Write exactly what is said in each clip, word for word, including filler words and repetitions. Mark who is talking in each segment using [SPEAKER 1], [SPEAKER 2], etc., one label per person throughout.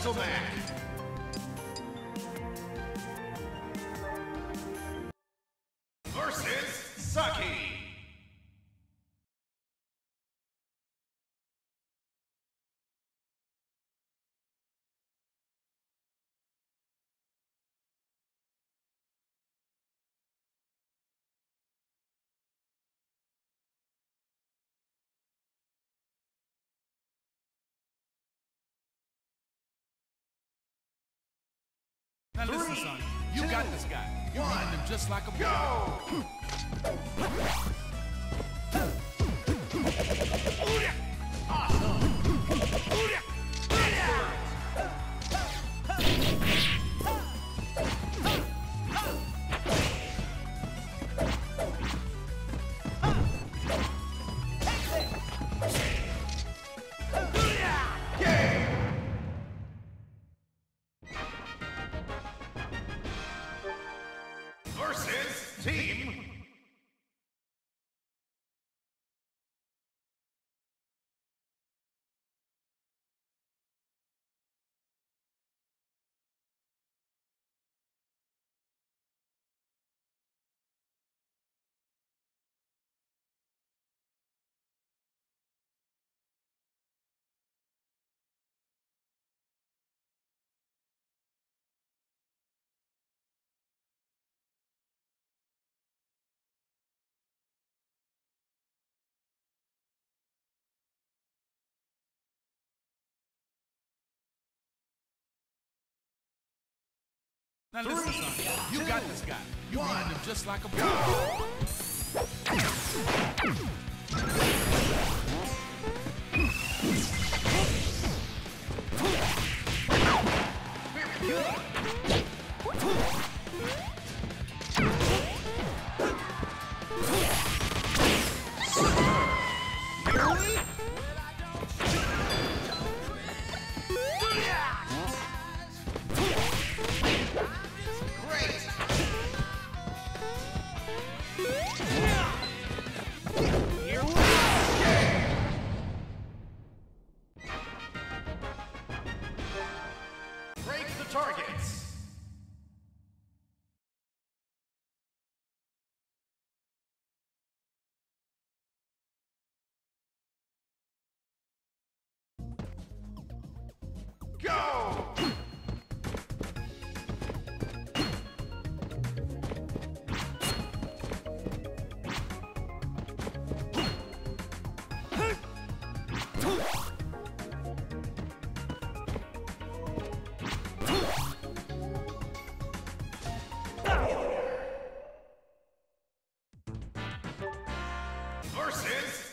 [SPEAKER 1] gentleman. Versus Saki.
[SPEAKER 2] Now listen, son. You got this guy. You're running him just like a
[SPEAKER 1] Go! Versus Team
[SPEAKER 2] Now listen, son. You
[SPEAKER 1] two,
[SPEAKER 2] got this guy. You're
[SPEAKER 1] one.
[SPEAKER 2] running him just like a
[SPEAKER 1] break the targets. Go! Versus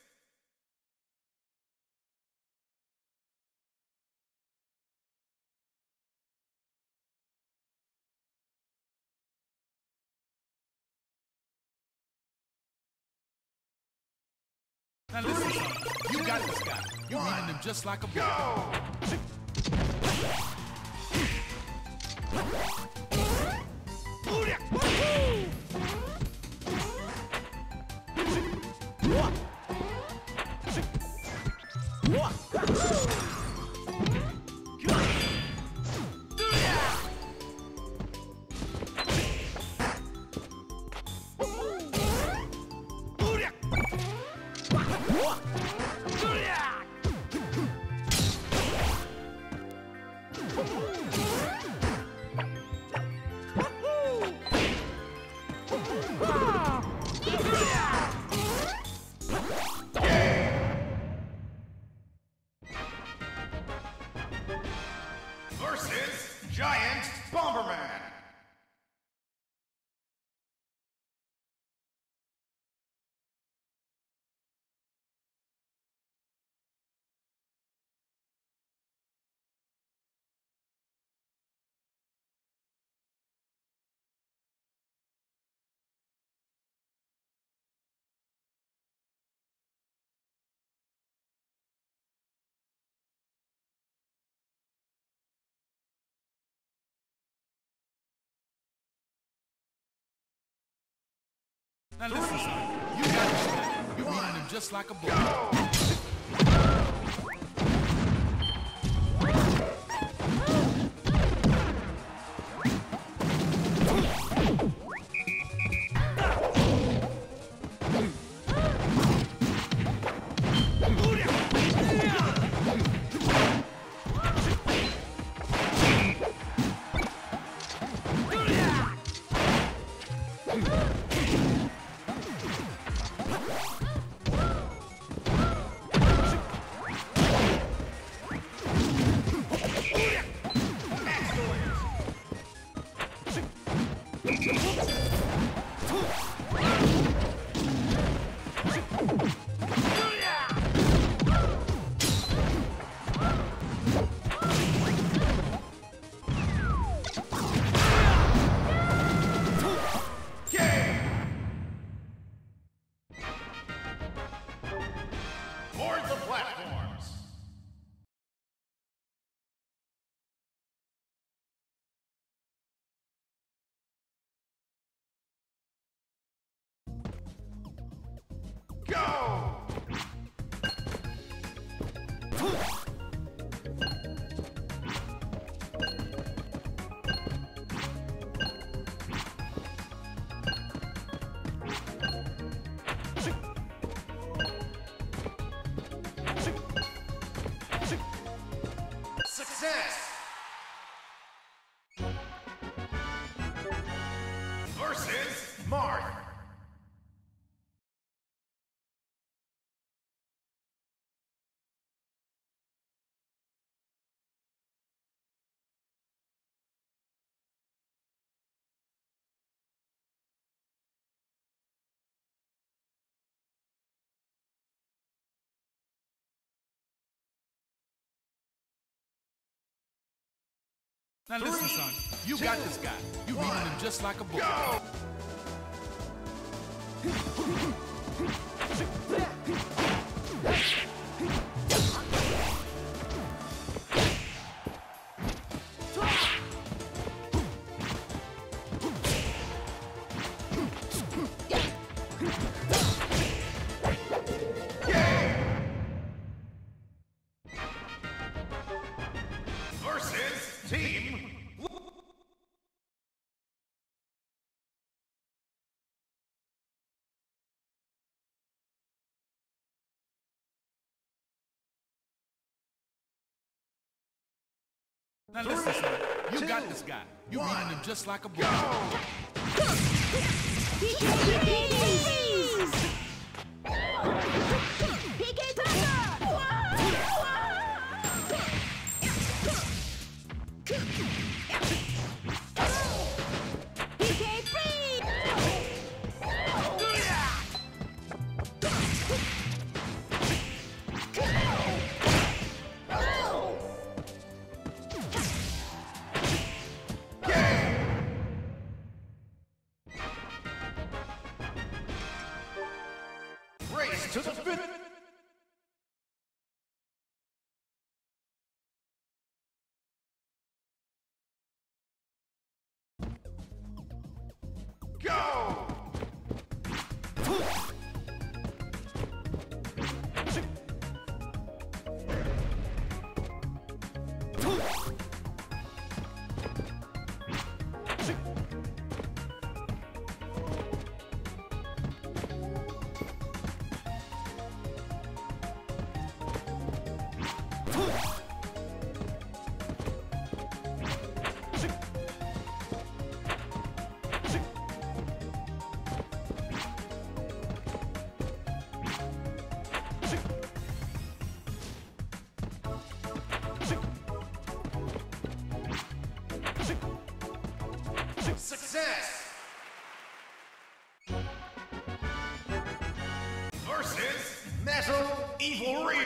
[SPEAKER 2] Now listen, son. You got this guy. You're running him just like a
[SPEAKER 1] go! Versus Giant Bomberman.
[SPEAKER 2] Now listen, son. You got this guy. You're running him just like a bull.
[SPEAKER 1] Go! Go! Success! Versus Marth.
[SPEAKER 2] Now listen,
[SPEAKER 1] Three,
[SPEAKER 2] son. You
[SPEAKER 1] two,
[SPEAKER 2] got this guy. You
[SPEAKER 1] one,
[SPEAKER 2] reading him just like a book.
[SPEAKER 1] Go! Versus Team.
[SPEAKER 2] Now listen, son. You
[SPEAKER 1] two,
[SPEAKER 2] got this guy. You
[SPEAKER 1] one,
[SPEAKER 2] reading him just like a book.
[SPEAKER 1] Go!
[SPEAKER 3] P K freeze! P K thunder! P K freeze!
[SPEAKER 1] Race to the finish. Go! Success! Versus Metal Evil Reaper.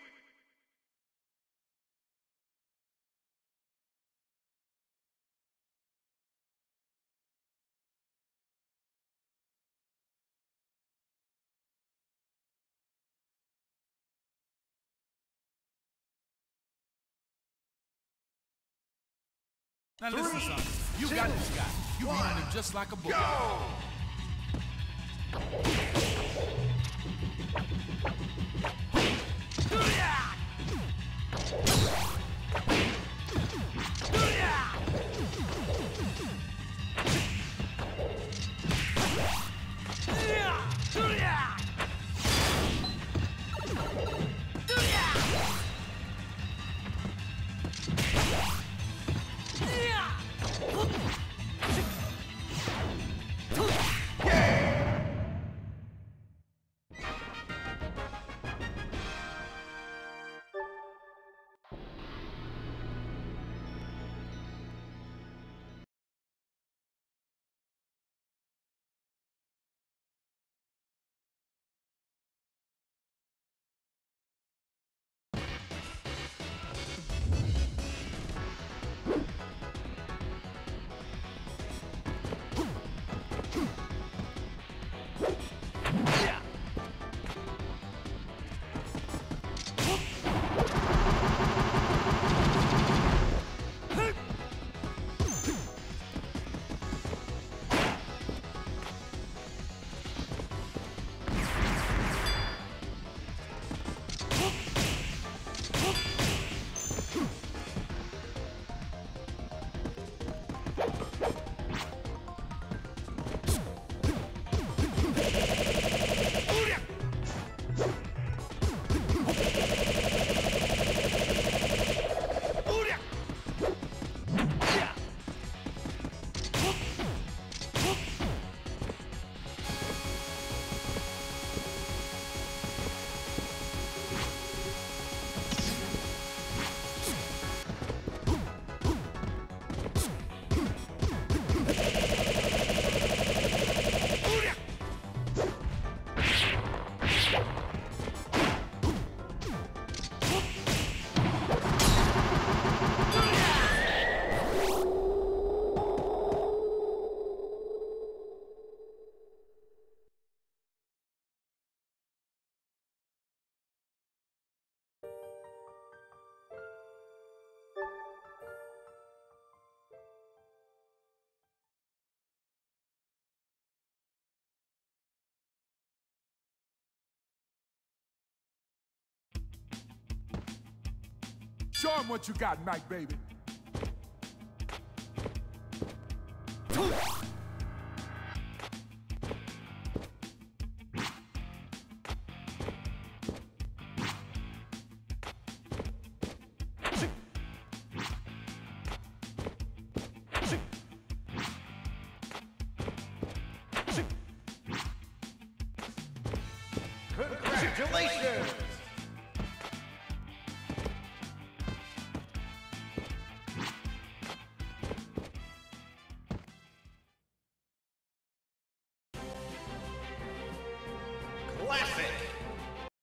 [SPEAKER 2] Now listen,
[SPEAKER 1] Three,
[SPEAKER 2] son. You
[SPEAKER 1] two,
[SPEAKER 2] got this guy. You
[SPEAKER 1] one,
[SPEAKER 2] reading him just like a book.
[SPEAKER 1] Go!
[SPEAKER 4] Show him what you got, Mike, baby.
[SPEAKER 1] Congratulations!